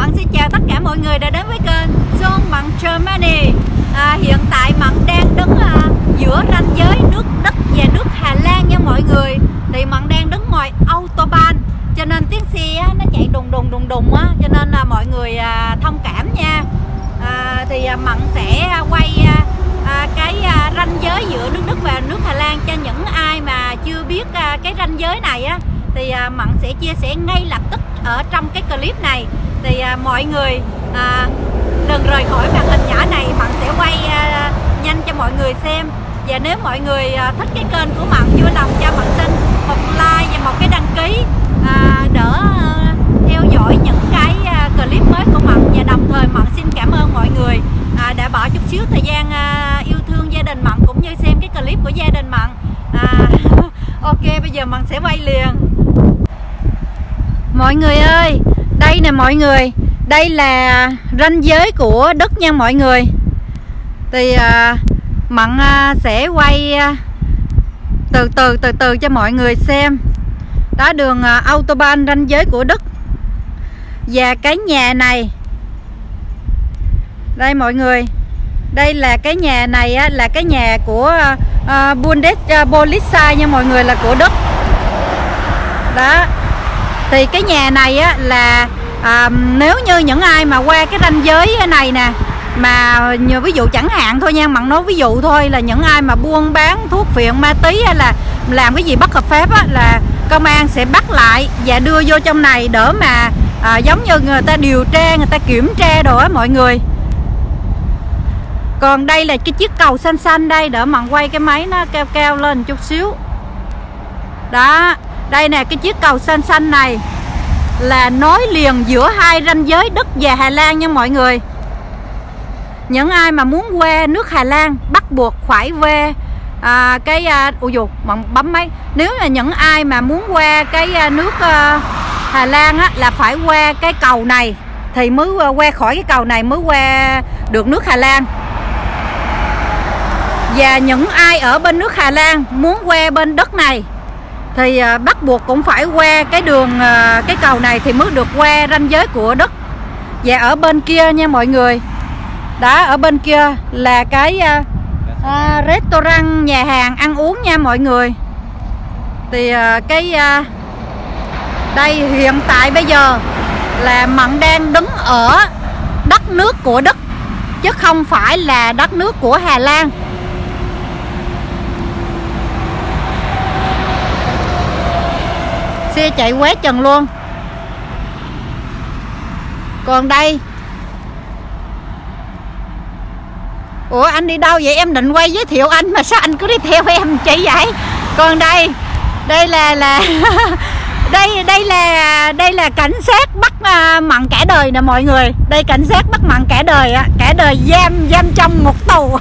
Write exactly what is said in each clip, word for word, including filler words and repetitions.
Mận xin chào tất cả mọi người đã đến với kênh John Mận Germany. à, Hiện tại Mận đang đứng à, giữa ranh giới nước Đức và nước Hà Lan nha mọi người. Thì Mận đang đứng ngoài Autobahn, cho nên tiếng xe nó chạy đùng đùng đùng đùng á, cho nên là mọi người à, thông cảm nha. à, Thì à, Mận sẽ quay à, à, cái à, ranh giới giữa nước Đức và nước Hà Lan cho những ai mà chưa biết à, cái ranh giới này á. Thì à, Mận sẽ chia sẻ ngay lập tức ở trong cái clip này. Thì à, mọi người à, đừng rời khỏi màn hình nhỏ này, Mận sẽ quay à, nhanh cho mọi người xem. Và nếu mọi người à, thích cái kênh của Mận, vui lòng cho Mận xin một like và một cái đăng ký à, đỡ à, theo dõi những cái à, clip mới của Mận. Và đồng thời Mận xin cảm ơn mọi người à, đã bỏ chút xíu thời gian à, yêu thương gia đình Mận cũng như xem cái clip của gia đình Mận. à, Ok, bây giờ Mận sẽ quay liền. Mọi người ơi, đây nè mọi người, đây là ranh giới của Đức nha mọi người. Thì à, Mận à, sẽ quay à, từ từ từ từ cho mọi người xem. Đó, đường à, Autobahn ranh giới của Đức. Và cái nhà này, đây mọi người, đây là cái nhà này á, là cái nhà của à, Bundespolizei nha mọi người, là của Đức. Đó. Thì cái nhà này á là à, nếu như những ai mà qua cái ranh giới này nè, mà như ví dụ chẳng hạn thôi nha, Mận nói ví dụ thôi, là những ai mà buôn bán thuốc phiện ma túy hay là làm cái gì bất hợp pháp á, là công an sẽ bắt lại và đưa vô trong này đỡ mà à, giống như người ta điều tra, người ta kiểm tra đồ á mọi người. Còn đây là cái chiếc cầu xanh xanh đây, đỡ Mận quay cái máy nó cao cao lên chút xíu. Đó, đây nè, cái chiếc cầu xanh xanh này là nối liền giữa hai ranh giới Đức và Hà Lan nha mọi người. Những ai mà muốn qua nước Hà Lan bắt buộc phải qua à, cái à, ui dồi, Mận bấm máy. Nếu là những ai mà muốn qua cái à, nước à, Hà Lan á, là phải qua cái cầu này thì mới qua khỏi cái cầu này mới qua được nước Hà Lan. Và những ai ở bên nước Hà Lan muốn qua bên Đức này thì uh, bắt buộc cũng phải qua cái đường uh, cái cầu này thì mới được qua ranh giới của Đức. Và ở bên kia nha mọi người, đó, ở bên kia là cái uh, uh, restaurant, nhà hàng ăn uống nha mọi người. Thì uh, cái uh, đây hiện tại bây giờ là Mận đang đứng ở đất nước của Đức chứ không phải là đất nước của Hà Lan. Xe chạy quá chừng luôn. Còn đây, ủa anh đi đâu vậy? Em định quay giới thiệu anh mà sao anh cứ đi theo em chị vậy? Còn đây, đây là là đây đây là đây là cảnh sát bắt uh, Mận cả đời nè mọi người. Đây cảnh sát bắt Mận cả đời á, cả đời giam giam trong ngục tù.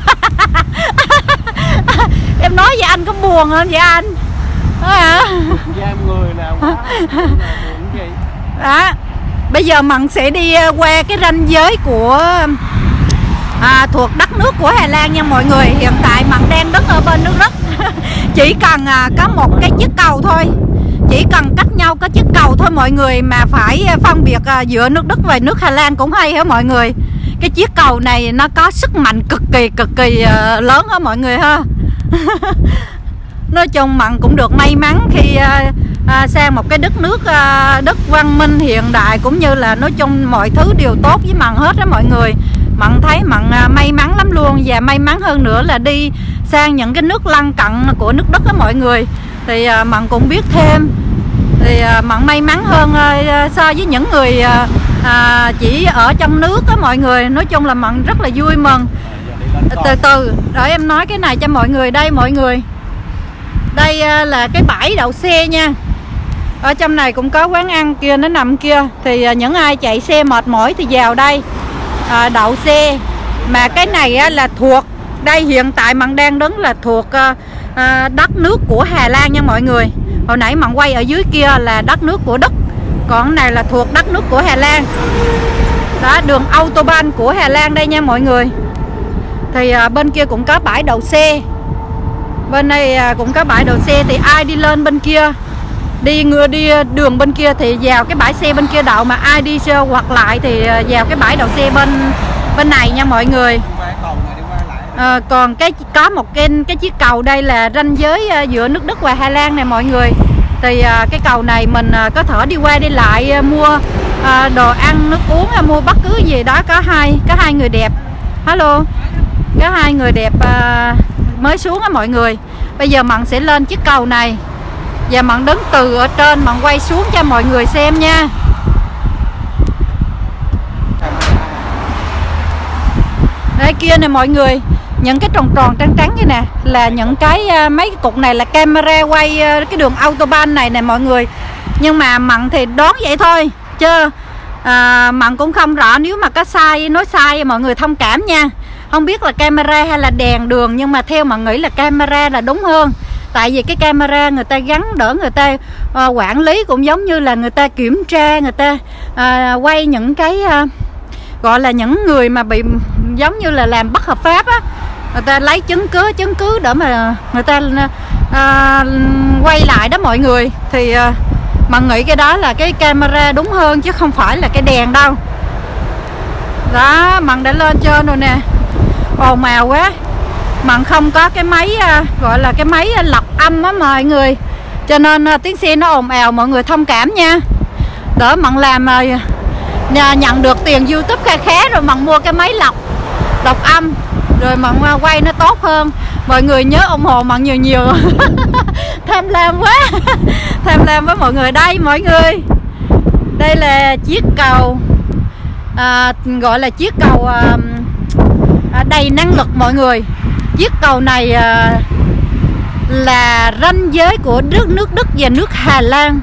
Em nói vậy anh có buồn không vậy anh? À. Giam người nào quá, buồn gì. Đó, bây giờ Mận sẽ đi qua cái ranh giới của à, thuộc đất nước của Hà Lan nha mọi người. Hiện tại Mận đang đứng ở bên nước Đức. Chỉ cần à, có một cái chiếc cầu thôi, chỉ cần cách nhau có chiếc cầu thôi mọi người, mà phải phân biệt à, giữa nước Đức và nước Hà Lan cũng hay hả mọi người. Cái chiếc cầu này nó có sức mạnh cực kỳ cực kỳ à, lớn hả mọi người ha. Nói chung Mận cũng được may mắn khi à, à, sang một cái đất nước à, Đức văn minh hiện đại, cũng như là nói chung mọi thứ đều tốt với Mận hết đó mọi người. Mận thấy Mận à, may mắn lắm luôn. Và may mắn hơn nữa là đi sang những cái nước lân cận của nước Đức đó mọi người. Thì à, Mận cũng biết thêm. Thì à, Mận may mắn hơn à, so với những người à, à, chỉ ở trong nước đó mọi người. Nói chung là Mận rất là vui mừng. Từ từ, để em nói cái này cho mọi người. Đây mọi người, đây là cái bãi đậu xe nha. Ở trong này cũng có quán ăn kia, nó nằm kia. Thì những ai chạy xe mệt mỏi thì vào đây à, đậu xe. Mà cái này á, là thuộc, đây hiện tại Mận đang đứng là thuộc à, đất nước của Hà Lan nha mọi người. Hồi nãy Mận quay ở dưới kia là đất nước của Đức, còn cái này là thuộc đất nước của Hà Lan. Đó, đường Autobahn của Hà Lan đây nha mọi người. Thì à, bên kia cũng có bãi đậu xe, bên đây cũng có bãi đậu xe. Thì ai đi lên bên kia đi ngựa đi đường bên kia thì vào cái bãi xe bên kia đậu, mà ai đi hoặc lại thì vào cái bãi đậu xe bên bên này nha mọi người. À, còn cái có một cái cái chiếc cầu đây là ranh giới giữa nước Đức và Hà Lan này mọi người. Thì à, cái cầu này mình à, có thể đi qua đi lại, à, mua à, đồ ăn nước uống, à, mua bất cứ gì đó. Có hai có hai người đẹp, hello, có hai người đẹp à, mới xuống á mọi người. Bây giờ Mận sẽ lên chiếc cầu này và Mận đứng từ ở trên Mận quay xuống cho mọi người xem nha. Đây kia nè mọi người, những cái tròn tròn trắng trắng như nè là những cái mấy cái cục này là camera quay cái đường autobahn này nè mọi người. Nhưng mà Mận thì đoán vậy thôi chứ à, Mận cũng không rõ, nếu mà có sai nói sai mọi người thông cảm nha. Không biết là camera hay là đèn đường, nhưng mà theo Mận nghĩ là camera là đúng hơn. Tại vì cái camera người ta gắn đỡ người ta à, quản lý, cũng giống như là người ta kiểm tra, người ta à, quay những cái à, gọi là những người mà bị giống như là làm bất hợp pháp á, người ta lấy chứng cứ chứng cứ để mà người ta à, quay lại đó mọi người. Thì à, Mận nghĩ cái đó là cái camera đúng hơn chứ không phải là cái đèn đâu. Đó, Mận đã lên trên rồi nè, ồn ào quá. Mận không có cái máy à, gọi là cái máy lọc âm á mọi người, cho nên à, tiếng xe nó ồn ào, mọi người thông cảm nha. Đỡ Mận làm à, nhận được tiền YouTube kha khá rồi Mận mua cái máy lọc lọc âm, rồi Mận quay nó tốt hơn. Mọi người nhớ ủng hộ Mận nhiều nhiều. Tham lam quá. Tham lam với mọi người. Đây mọi người, đây là chiếc cầu à, gọi là chiếc cầu à, à, đầy năng lực mọi người. Chiếc cầu này à, là ranh giới của nước nước Đức và nước Hà Lan.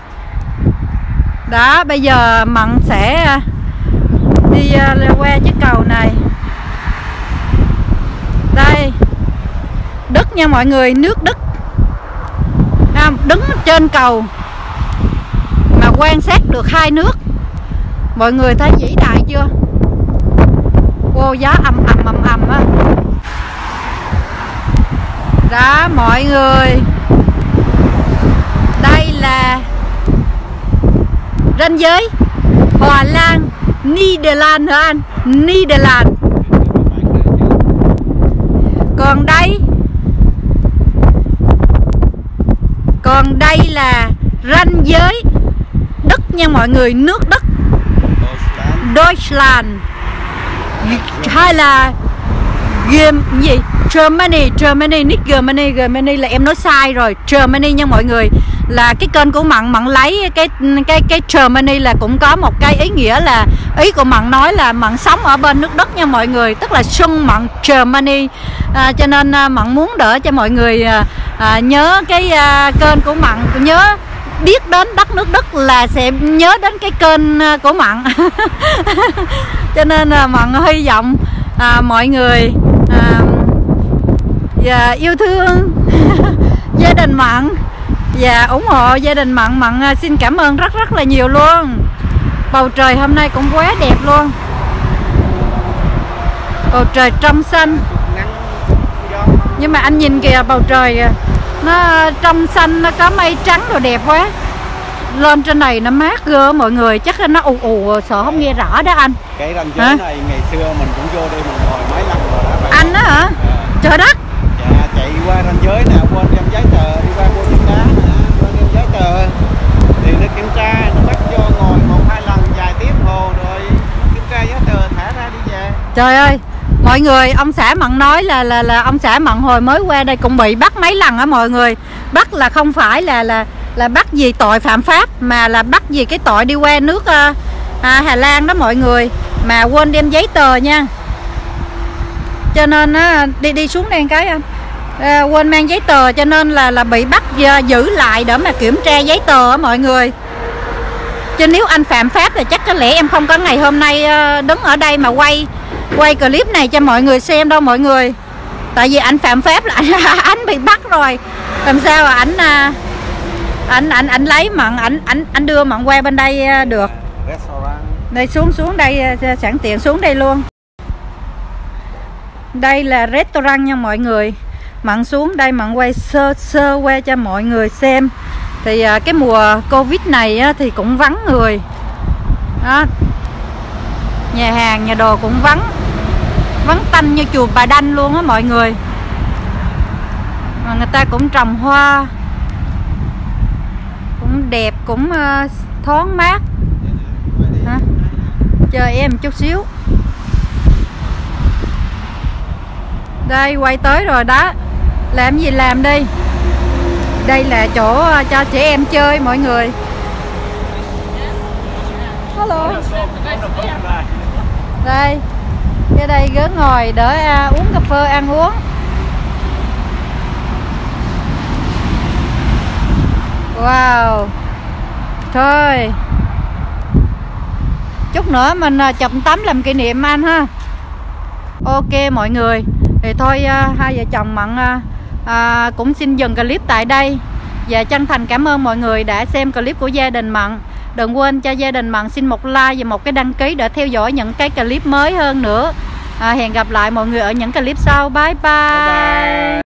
Đó, bây giờ Mận sẽ đi uh, qua chiếc cầu này. Đây, Đức nha mọi người, nước Đức. À, đứng trên cầu mà quan sát được hai nước. Mọi người thấy vĩ đại chưa? Ô, gió ầm ầm ầm ầm á. Đó mọi người, đây là ranh giới Hòa Lan, Netherlands hả anh? Netherlands. Còn đây, còn đây là ranh giới Đức nha mọi người, nước Đức, Deutschland, hay là Game gì? Germany, Germany, Nick Germany, Germany là em nói sai rồi. Germany nha mọi người, là cái kênh của Mận, Mận lấy cái cái cái Germany là cũng có một cái ý nghĩa là, ý của Mận nói là Mận sống ở bên nước Đức nha mọi người, tức là xuân Mận Germany. À, cho nên à, Mận muốn đỡ cho mọi người à, à, nhớ cái à, kênh của Mận, nhớ biết đến đất nước Đức là sẽ nhớ đến cái kênh của Mận. Cho nên là Mận hy vọng à, mọi người à, và yêu thương gia đình Mận và ủng hộ gia đình Mận. Mận xin cảm ơn rất rất là nhiều luôn. Bầu trời hôm nay cũng quá đẹp luôn, bầu trời trong xanh. Nhưng mà anh nhìn kìa, bầu trời nó trong xanh, nó có mây trắng rồi đẹp quá. Lên trên này nó mát ghê mọi người, chắc là nó ù ù sợ không nghe rõ đó anh. Cái ranh giới này ngày xưa mình cũng vô đây mình ngồi mấy lần rồi đó. Anh đó hả? À. Trời đất. Dạ, chạy qua ranh giới nè, quên đem giấy tờ, đi qua mua viên đá nè, quên đem giấy tờ. Thì nó kiểm tra, nó bắt vô ngồi một hai lần vài tiếng hồ rồi nó kiểm tra giấy tờ thả ra đi về. Trời ơi, mọi người, ông xã Mận nói là là là ông xã Mận hồi mới qua đây cũng bị bắt mấy lần á mọi người. Bắt là không phải là là là bắt vì tội phạm pháp, mà là bắt vì cái tội đi qua nước uh, à, Hà Lan đó mọi người, mà quên đem giấy tờ nha. Cho nên á, đi đi xuống đây cái à, quên mang giấy tờ, cho nên là là bị bắt giữ lại để mà kiểm tra giấy tờ á mọi người. Chứ nếu anh phạm pháp thì chắc có lẽ em không có ngày hôm nay đứng ở đây mà quay quay clip này cho mọi người xem đâu mọi người. Tại vì anh phạm pháp là anh, anh bị bắt rồi, làm sao mà ảnh ảnh ảnh ảnh lấy Mận, ảnh ảnh ảnh đưa Mận qua bên đây được. Đây, xuống xuống đây, sẵn tiện xuống đây luôn. Đây là restaurant nha mọi người. Mận xuống đây Mận quay sơ sơ qua cho mọi người xem. Thì à, cái mùa Covid này á, thì cũng vắng người đó. Nhà hàng, nhà đồ cũng vắng, vắng tanh như chùa Bà Đanh luôn á mọi người. Mà người ta cũng trồng hoa, cũng đẹp, cũng uh, thoáng mát. Hả? Chờ em chút xíu. Đây quay tới rồi đó. Làm gì làm đi. Đây là chỗ cho trẻ em chơi mọi người. Hello. Đây. Cái đây ghế ngồi để à, uống cà phê ăn uống. Wow. Thôi. Chút nữa mình chụp tấm làm kỷ niệm anh ha. Ok mọi người. Thì thôi à, hai vợ chồng Mận à, à, cũng xin dừng clip tại đây. Và chân thành cảm ơn mọi người đã xem clip của gia đình Mận. Đừng quên cho gia đình Mận xin một like và một cái đăng ký để theo dõi những cái clip mới hơn nữa. à, Hẹn gặp lại mọi người ở những clip sau. Bye bye, bye, bye.